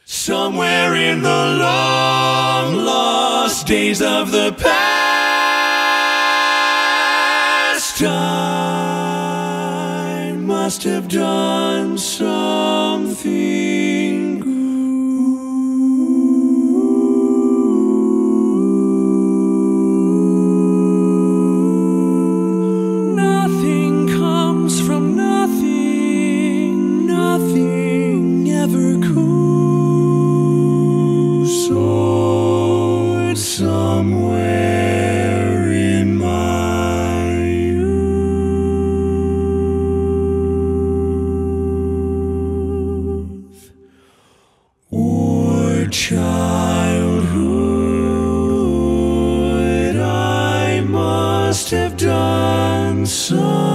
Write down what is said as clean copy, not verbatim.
Somewhere in the long lost days of the past, I must have done something good. Nothing comes from nothing, nothing ever could. So it's somewhere in my youth or childhood, I must have done some